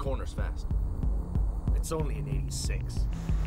corners fast. It's only an 86.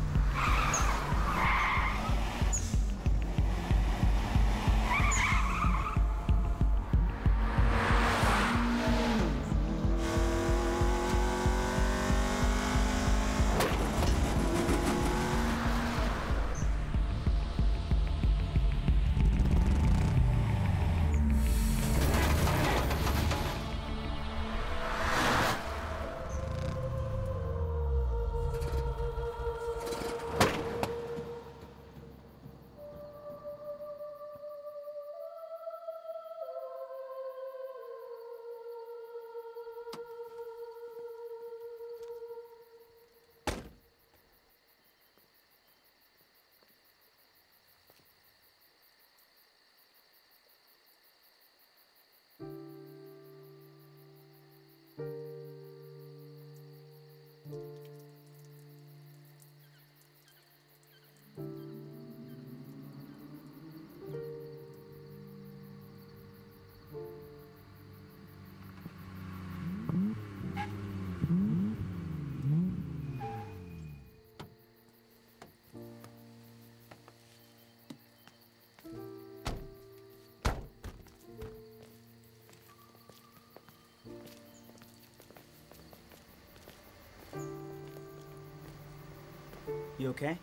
You okay?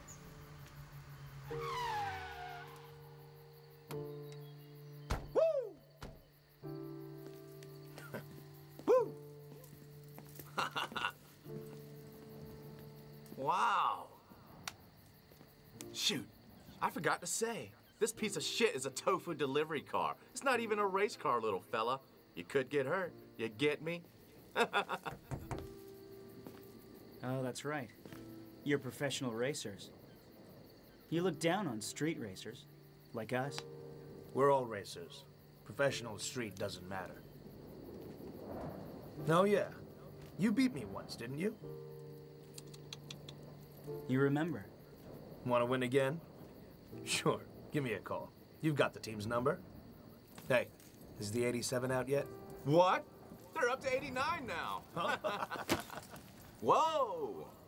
Woo! Woo! Wow. Shoot, I forgot to say. This piece of shit is a tofu delivery car. It's not even a race car, little fella. You could get hurt. You get me? Oh, that's right. You're professional racers. You look down on street racers, like us. We're all racers. Professional street doesn't matter. Oh yeah, you beat me once, didn't you? You remember? Want to win again? Sure, give me a call. You've got the team's number. Hey, is the 87 out yet? What? They're up to 89 now. Whoa!